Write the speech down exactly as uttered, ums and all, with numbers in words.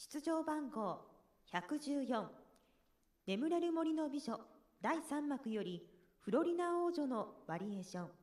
出場番号ひゃくじゅうよん、眠れる森の美女だいさん幕よりフロリナ王女のバリエーション。